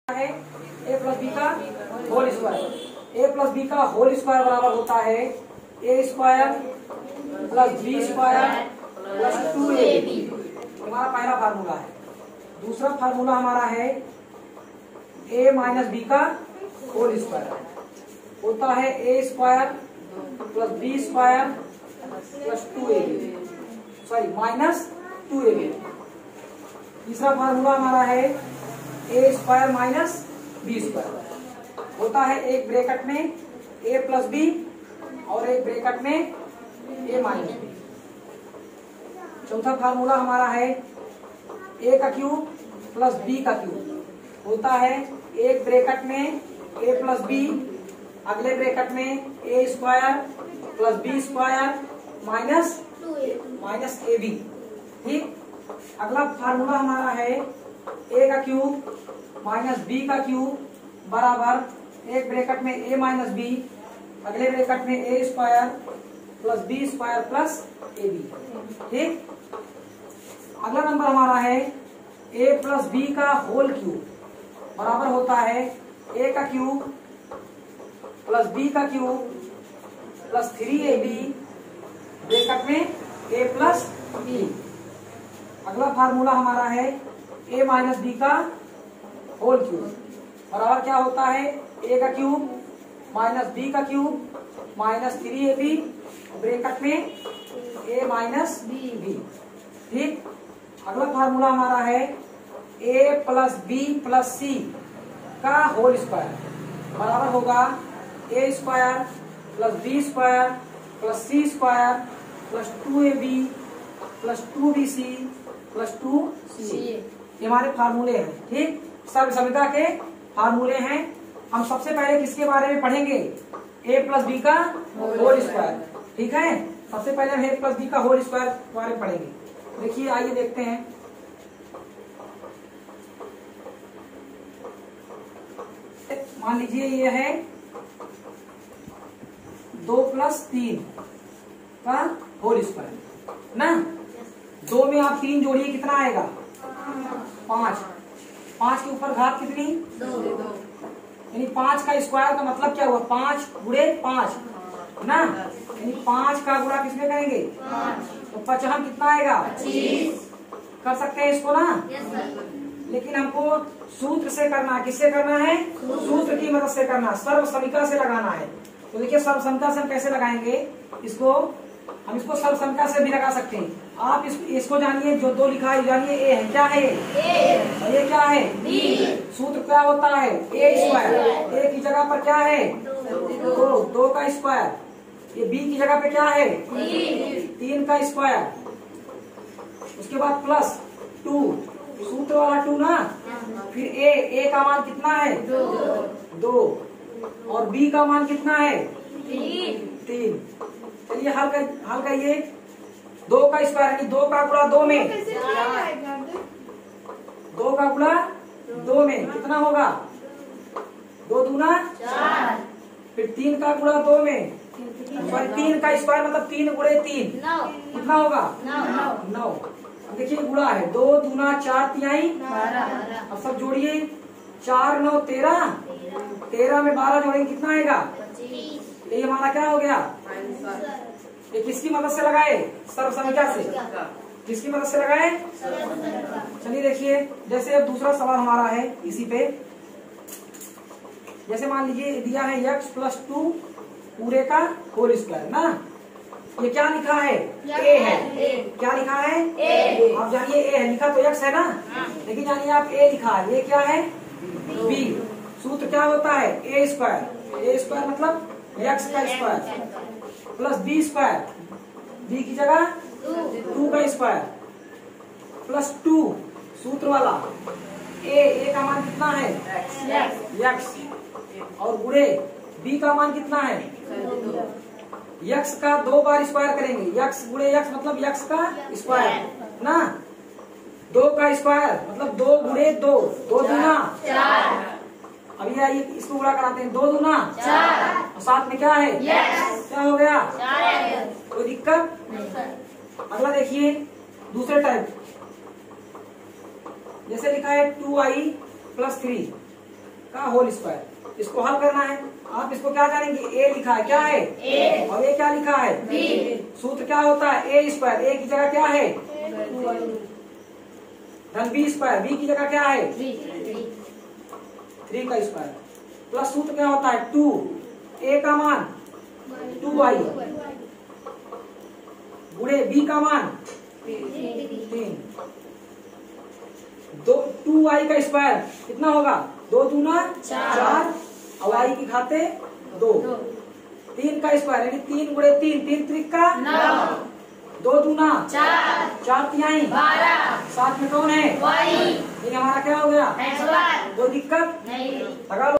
है a plus b का whole square. A plus b का होल स्क्वायर बराबर होता है a square plus b square plus 2ab। हमारा पहला फार्मूला है। दूसरा फार्मूला हमारा है ए माइनस बी का होल स्क्वायर होता है a square plus b square plus 2ab, sorry minus 2ab। तीसरा फार्मूला हमारा है a square minus b square होता है एक ब्रैकेट में ए प्लस बी और एक ब्रैकेट में ए माइनस बी। चौथा फार्मूला हमारा है ए का क्यूब प्लस बी का क्यूब होता है एक ब्रैकेट में ए प्लस बी, अगले ब्रैकेट में a square plus b square minus a b. ठीक। अगला फार्मूला हमारा है ए का क्यूब माइनस बी का क्यूब बराबर एक ब्रैकेट में ए माइनस बी, अगले ब्रैकेट में a square plus b square plus a b. ठीक। अगला नंबर हमारा है ए प्लस बी का होल क्यूब बराबर होता है ए का क्यूब प्लस बी का क्यूब प्लस 3ab ब्रैकेट में ए प्लस बी। अगला फार्मूला हमारा है ए माइनस बी का होल क्यूब बराबर क्या होता है ए का क्यूब माइनस बी का क्यूब माइनस 3ab ब्रैकेट में ए माइनस बी। ठीक। अगला फार्मूला हमारा है a plus b plus c का होल स्क्वायर बराबर होगा a square plus b square plus c square plus 2ab plus 2bc plus 2c। ये हमारे फार्मूले हैं। ठीक। सर्व समीकरण के फार्मूले हैं। हम सबसे पहले किसके बारे में पढ़ेंगे? ए प्लस बी का होल स्क्वायर। ठीक है। सबसे पहले हम ए प्लस बी का होल स्क्वायर के बारे में पढ़ेंगे। देखिए, आइए देखते हैं। मान लीजिए ये है 2 प्लस 3 का होल स्क्वायर ना। 2 में आप 3 जोड़िए, कितना आएगा? 5। 5 के ऊपर घात कितनी? 2। यानी 5 का स्क्वायर का मतलब क्या हुआ? 5 गुणे 5 ना। यानी 5 का गुणा किसमें करेंगे? 5। तो 55 कितना आएगा? 25। कर सकते हैं इसको ना? लेकिन हमको सूत्र से करना है। किससे करना है? सूत्र की मदद से करना है। सर्व समीकरण से लगाना है। तो देखिए, सर्व समीकरण से हम कैसे लगाएंगे इसको? हम इसको सर्व समीकरण से भी लगा सकते हैं। आप इसको जानिए, जो 2 लिखा है जानिए ए है। क्या है ये? और ये क्या है? बी। सूत्र क्या होता है? A square. ए की जगह पर क्या है? 2 का स्क्वायर। ये बी की जगह पे क्या है? 3 का स्क्वायर। उसके बाद प्लस 2, सूत्र वाला 2 ना। फिर ए का मान कितना है? 2। और बी का मान कितना है? 3। चलिए हल करिए। 2 का स्क्वायर यानी 2 का गुणा 2 में 2 का गुणा 2 में कितना होगा? 2 दूना 4। फिर 3 का गुणा 2 में, सॉरी 3 का स्क्वायर मतलब 3 गुणे 3 कितना होगा? 9। देखिए गुणा है। 2 दूना 4 तिहाई 12। अब सब जोड़िए। 4 9 13। 13 में 12 जोड़ेंगे कितना आएगा? 25। ये हमारा क्या हो गया? ये किसकी मदद से लगाए? सर्व समीकरण से। किसकी मदद से लगाए? चलिए देखिए, जैसे अब दूसरा सवाल हमारा है इसी पे। जैसे मान लीजिए दिया है x प्लस 2 पूरे का होल स्क्वायर ना। ये क्या लिखा है? ए है। क्या लिखा है? ए। आप जानिए ए है, लिखा तो x है ना। लेकिन जानिए आप ए लिखा है, ये क्या है? बी। सूत्र क्या होता है? A square. ए स्क्वायर मतलब x का square plus b square, b की जगह 2 का स्क्वायर प्लस 2 सूत्र वाला ए का मान कितना है? x। और गुणे बी का मान कितना है? x का 2 बार स्क्वायर करेंगे। x गुणे x मतलब x का स्क्वायर ना। 2 का स्क्वायर मतलब 2 गुणे 2, 2 दूना 4। अभी आइए इसको गुणा कराते हैं। 2 दूना 4 और साथ में क्या है? क्या हो गया? 4। कोई दिक्कत? अगला देखिए दूसरे टाइप। जैसे लिखा है 2i प्लस 3 का होल स्क्वायर। इसको हल करना है। आप इसको क्या जानेंगे, ए लिखा है, क्या है ए, और ये क्या लिखा है बी। सूत्र क्या होता है, ए स्क्वायर, ए की जगह क्या है धन बी स्क्वायर, बी की जगह क्या है 3 का स्क्वायर, प्लस सूत्र क्या होता है 2, ए का मान 2y गुणे बी का मान 3, 2y का स्क्वायर कितना होगा 2 दूना 4 और y की खाते 2, 3 का स्क्वायर यानी 3 गुणे 3, 3 त्रिका 2 दूना 4 तिहाई 12, साथ में कौन है y, ये हमारा क्या हो गया, कोई दिक्कत नहीं, लगा लो।